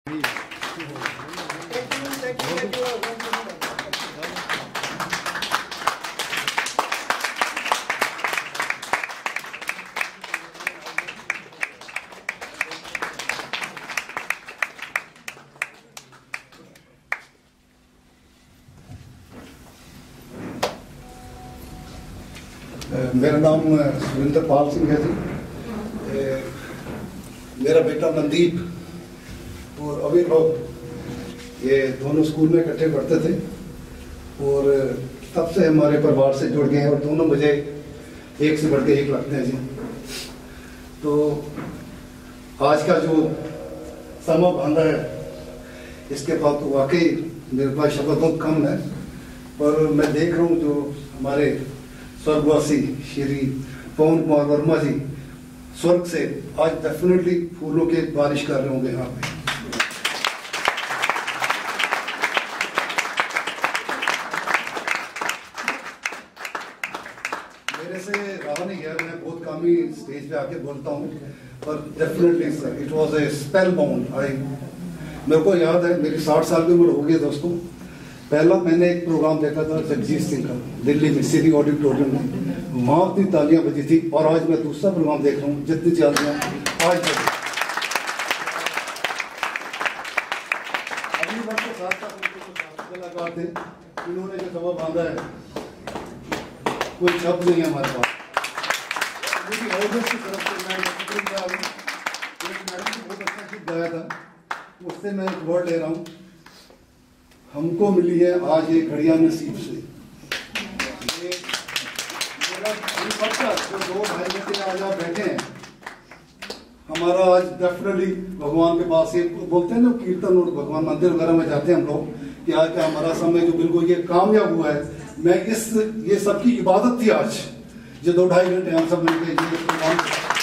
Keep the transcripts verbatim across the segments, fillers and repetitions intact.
मेरा नाम सुरेंद्र पाल सिंह है जी। मेरा बेटा मनदीप और अविर्भव ये दोनों स्कूल में इकट्ठे पढ़ते थे और तब से हमारे परिवार से जुड़ गए हैं और दोनों मुझे एक से बढ़ के एक लगते हैं जी। तो आज का जो समा बांधा है इसके बाद तो वाकई मेरे पास शब्द बहुत कम है, पर मैं देख रहा हूँ जो हमारे स्वर्गवासी श्री पवन कुमार वर्मा जी स्वर्ग से आज डेफिनेटली फूलों के बारिश कर रहे होंगे यहाँ पे। मेरे से रहा नहीं गया, मैं बहुत कम ही स्टेज पे आके बोलता हूँ, पर definitely sir it was a spellbound. I मेरे को याद है मेरी साठ साल की उम्र हो गई दोस्तों, पहला मैंने एक प्रोग्राम देखा था जगजीत सिंह का दिल्ली में सिटी ऑडिटोरियम में, वहां की तालियां बजी थी। और आज मैं दूसरा प्रोग्राम देख रहा हूँ जितनी तालियां आज तक अगली बार के साथ साथ कलाकार थे, इन्होंने जो सभा बांधा है कोई शब्द नहीं है हमारे पास। की तरफ से मैं एक मैडम ने बहुत अच्छा गीत गाया था, उससे मैं एक वर्ड ले रहा हूँ। हमको मिली है आज ये घड़ियां नसीब से, ये मेरा पक्का जो दो भाई बच्चे आज आप बैठे हैं, हमारा आज डेफिनेटली भगवान के पास ये बोलते हैं ना कीर्तन और भगवान मंदिर वगैरह में जाते हैं हम लोग कि आज का हमारा समय जो बिल्कुल ये कामयाब हुआ है। मैं इस ये सबकी इबादत थी आज जो दो ढाई घंटे हम सब मिलकर ये प्रोग्राम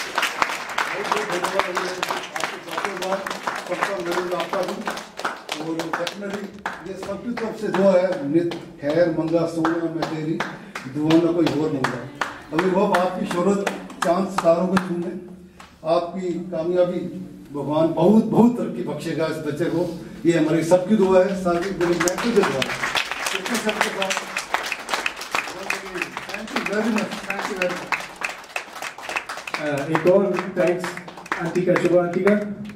और डेफिनेटली ये सबकी तरफ से दुआ है, नित खैर मंगा सोना मैं तेरी दुआ में कोई और मंगा। अविर्भव आपकी शोहरत चांद सितारों को छूने, आपकी कामयाबी भगवान बहुत बहुत तरक्की बख्शेगा इस बच्चे को, ये हमारी सबकी दुआ है। सारी मेरी व्यक्तिगत दुआ सबके साथ thank you very much, thank you very much. एक और थैंक्स आंटी का, शुभ आंटी का।